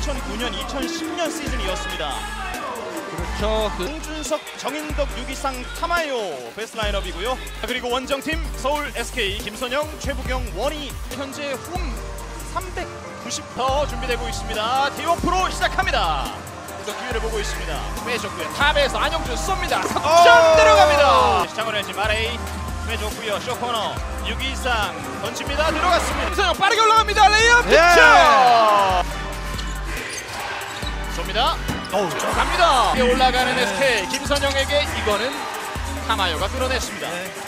2009년, 2010년 시즌이었습니다. 그렇죠. 홍준석, 정인덕, 유기상, 타마요 베스트 라인업이고요. 그리고 원정팀 서울 SK 김선영, 최부경, 원희 현재 홈 390더 준비되고 있습니다. 디워프로 시작합니다. 그래서 기회를 보고 있습니다. 빼줬고요. 탑에서 안영준 쏩니다. 석점 들어갑니다. 시장으로 현진 마레이 빼줬고요. 쇼코너 유기상 던집니다. 들어갔습니다. 김선영 빠르게 올라갑니다. 레이업 득점. 쏩니다. 들어갑니다. 올라가는 SK 김선영에게 이거는 타마요가 끌어냈습니다.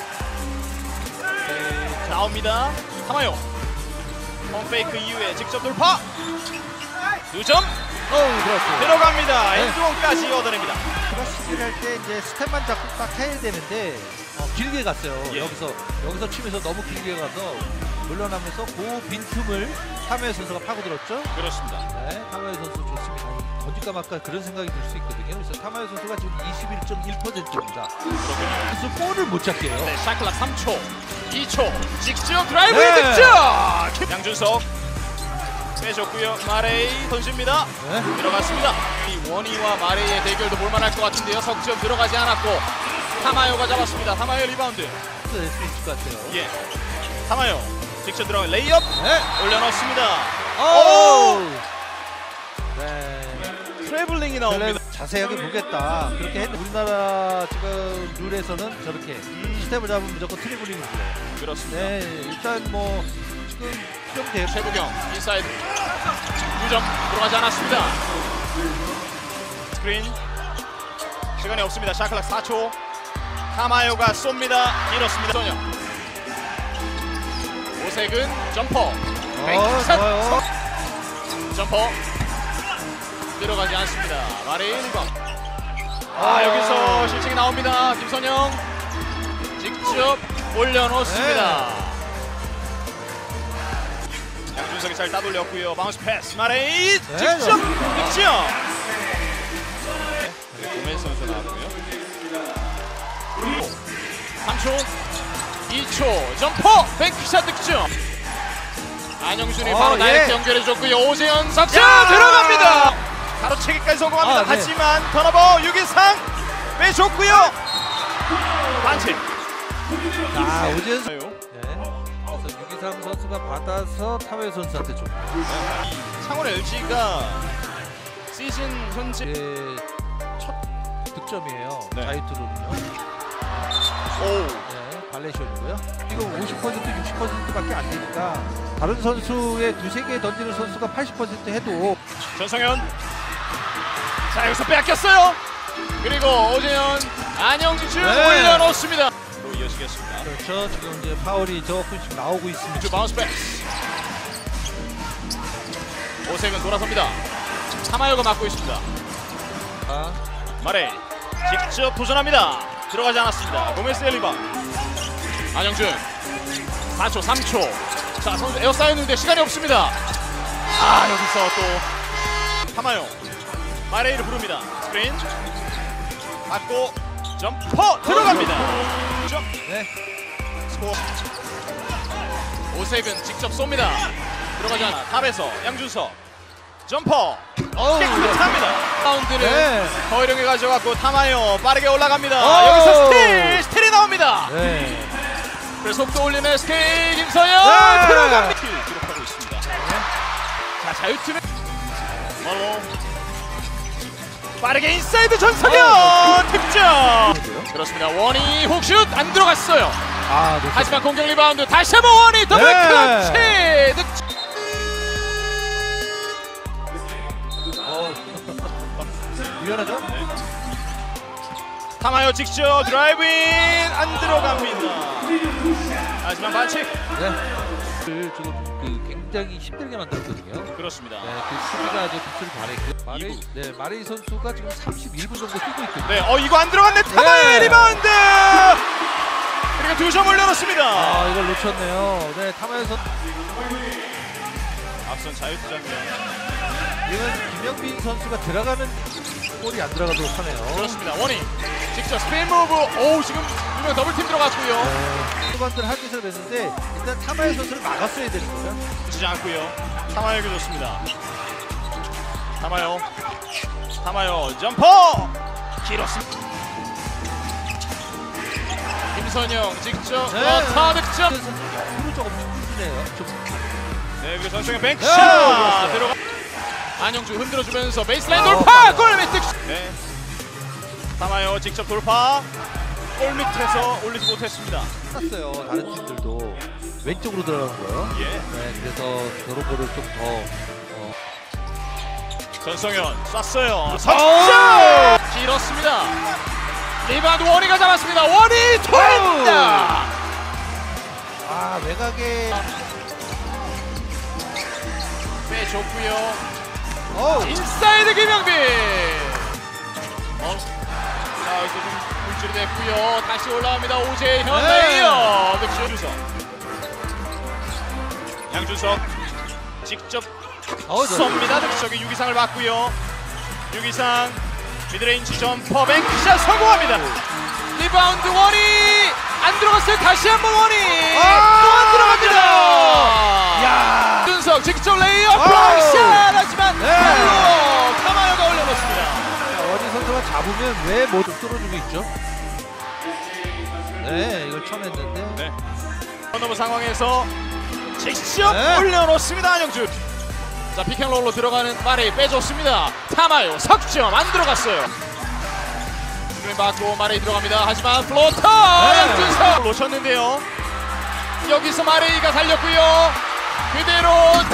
나옵니다. 타마요 홈페이크 이후에 직접 돌파 2점 들어갑니다. 엔드원까지 얻어냅니다. 크로스를 할 때 이제 스텝만 잡고 딱 해야 되는데 길게 갔어요. 예. 여기서 치면서 너무 길게 가서 물러나면서 그 빈틈을 타마요 선수가 파고들었죠. 그렇습니다. 네, 타마요 선수 좋습니다. 던질까 말까 그런 생각이 들 수 있거든요. 그래서 타마요 선수가 지금 21.1%입니다. 그래서 볼을 못 잡게 해요. 네, 샤클락 3초, 2초, 직접 드라이브 네. 득점! 양준석 빼줬고요. 마레이 던집니다. 네. 들어갔습니다. 이 원희와 마레이의 대결도 볼만할 것 같은데요. 석점 들어가지 않았고 타마요가 잡았습니다. 타마요 리바운드. 될 수 있을 것 같아요. 예, 타마요 직접 들어간 레이업 네. 올려놓습니다. 오! 네. 트래블링이 나옵니다. 자세하게 보겠다. 그렇게 했는데 우리나라 지금 룰에서는 저렇게 스텝을 잡으면 무조건 트리블링을 불러요. 그렇습니다. 네, 일단 뭐 지금 좀 돼요. 최부경 인사이드 2점 들어가지 않았습니다. 스크린 시간이 없습니다. 샤클락 4초 타마요가 쏩니다. 길었습니다. 선영 오색은 점퍼 좋아요. 점퍼 들어가지 않습니다. 마레이 리바운드. 여기서 실책이 나옵니다. 김선영 직접 올려놓습니다. 양준석이 잘 따돌렸고요. 바운스 패스 마레이 직접 득점. 고메스 선수 나왔고요. 3초 2초 점퍼 뱅크샷 득점. 안영준이 바로 다이렉트 연결해줬고요. 오재현 석점 들어갑니다. 가로채기까지 성공합니다. 네. 하지만 턴오버 유기상 빼줬고요. 반칙. 오재현 선수. 네. 그래서 유기상 선수가 받아서 타마요 선수한테 줬고. 창원 LG가 시즌 현재 첫 득점이에요. 네. 자유투로는요. 네, 발레쇼이고요. 지금 50% 60%밖에 안 되니까 다른 선수의 두세 개 던지는 선수가 80% 해도 전성현 자 여기서 빼앗겼어요. 그리고 오재현 안영준 슛 올려놓습니다. 로 이어지겠습니다. 그렇죠. 지금 이제 파울이 조금씩 나오고 있습니다. 주 바운스 패스. 오색은 돌아섭니다. 타마요가 맡고 있습니다. 마레이 직접 도전합니다. 들어가지 않았습니다. 고메스의 리바운드. 안영준 4초 3초. 자 선수 에어 쌓였는데 시간이 없습니다. 여기서 또 타마요 마레이를 부릅니다. 스크린 받고 점퍼 들어갑니다. 점. 네. 스코어. 오색은 직접 쏩니다. 들어가지 않아. 탑에서 양준석 점퍼 깨끗합니다. 라운드는 허일영이 가져갔고 타마요 빠르게 올라갑니다. 여기서 스틸이 나옵니다. 네. 그래서 속도 올리는 SK 김선영 들어갑니다. 기록하고 있습니다. 자 자유투는 빠르게 인사이드 전성현 득점. 그렇습니다. 원희 훅슛 안 들어갔어요. 하지만 공격 리바운드 다시 한번 원희 더블 클러치 득점. 유연하죠? 타마요 직접 드라이브인 안 들어갑니다. 하지만 반칙. 지금 굉장히 힘들게 만들었거든요. 그렇습니다. 네, 그 수비가 아주 빛을 발했고 마레이 선수가 지금 31분 정도 뛰고 있거든요. 네, 이거 안 들어갔네. 타마요의 리바운드. 그리고 2점 올려놓습니다. 이걸 놓쳤네요. 네, 타마요 선수. 앞선 자유투 장면. 이건 김영빈 선수가 들어가는 볼이 안 들어가도록 하네요. 그렇습니다. 원희 직접 스피인 무브. 지금 분명 더블팀 들어갔고요. 후반들 할 짓을 했는데 일단 타마요 선수를 막았어야 되는 거예요. 붙이지 않고요. 타마요에게 줬습니다. 타마요 점퍼 길었습니다. 김선영 직접 타 득점. 앞으로 조금 힘드네요. 네, 그리고 전승현 뱅크샷 들어갔어요. 들어가. 안영주 흔들어주면서 베이스라인 돌파 골밑 득점. 네, 타마요 직접 돌파. 골밑에서 올리지 못했습니다. 땄어요. 다른 팀들도 왼쪽으로 들어가는 거예요. 예, 네, 그래서 그런 거를 좀 더 전성현 쐈어요. 석점 길었습니다. 리바운드 원희가 잡았습니다. 원희 돌린다. 외곽에 빼줬고요. 어우. 인사이드 김영빈. 자, 여기서 좀 물질이 됐고요. 다시 올라옵니다. 오재현 레이어 득점. 주석. 양준석 직접 쏩니다. 득점이 유기상을 받고요. 유기상 미드레인지 점퍼 뱅크샷 성공합니다. 리바운드 원희 안 들어갔어요. 다시 한번 원희 또 안 들어갑니다. 야. 준석 직접 레이어 블락샷 하지만 타마요가 올려놓습니다. 원희 선수가 잡으면 왜 모두 뚫어주고 있죠? 네, 이걸 쳐냈는데. 네. 턴오버 상황에서 직접 올려놓습니다. 안영준. 자, 피켄롤로 들어가는 마레이 빼줬습니다. 타마요 석점 안 들어갔어요. 스크린 받고 마레이 들어갑니다. 하지만 플로터 양준석 놓쳤는데요. 여기서 마레이가 달렸고요. 그대로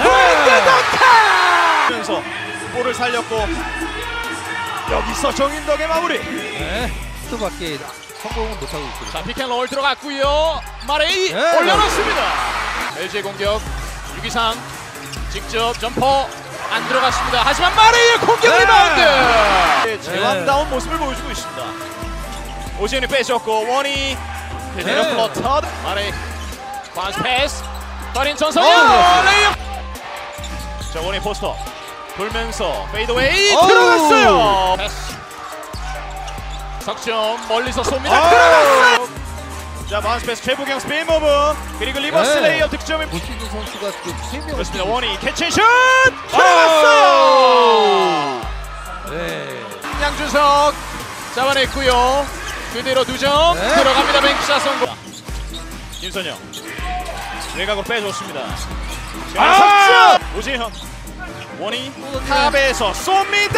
돌면서 볼을 살렸고 여기서 정인덕의 마무리. 네, 수밖에 성공은 못하고 있습니다. 자, 피켄롤 들어갔고요. 마레이 올려놓습니다. LG 공격 유기상 직접 점퍼 안 들어갔습니다. 하지만 마레이의 공격 리바운드. 제왕다운 모습을 보여주고 있습니다. 오지현이 빼줬고 원희 그대로 플러터 마레이 바운스 패스 빠른 전성현 레이업. 자, 원희 포스터 돌면서 페이드웨이 들어갔어요. 패스. 석점 멀리서 쏩니다. 들어갔어요. 자, 바운스 패스 최부경 스피인 무브 그리고 리버스 레이업 득점을 볼 수 있는 선수가 세 명. 그렇습니다. 원희 캐치슛 들어갔어요. 네. 양준석 잡아냈고요. 그대로 2점 들어갑니다. 뱅크샷 성공. 김선영 외곽으로 빼줬습니다. 석점 오지현 원희 탑에서 쏩니다.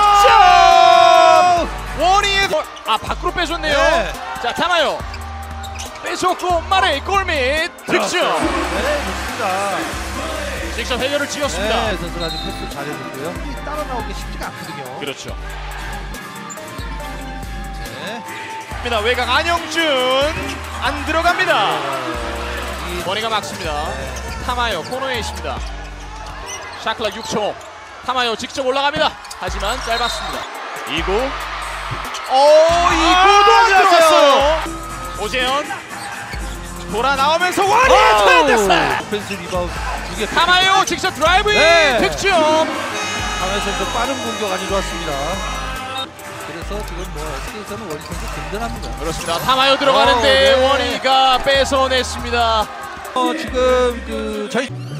석점 원희의 밖으로 빼줬네요. 자, 타마요 빼줬고 마레이 골밑 득점. 네, 좋습니다. 직접 해결을 지었습니다. 네, 선수가 아주 패스 잘해줬고요. 따라 나오기 쉽지가 않거든요. 그렇죠. 네. 외곽 안영준 안 들어갑니다. 머리가 막습니다. 타마요 코너에 있습니다. 샤클락 6초. 타마요 직접 올라갑니다. 하지만 짧았습니다. 2구. 이구도 안 들어갔어요. 오재현 돌아 나오면서 원희의 트렌드스. 오펜스 리바운드 2개. 타마요 직접 드라이브인 득점. 타마요 선수 빠른 공격 아주 좋았습니다. 그래서 지금 SK에서는 원희 선수 든든합니다. 그렇습니다. 타마요 들어가는데 원희가 뺏어냈습니다. 지금 저희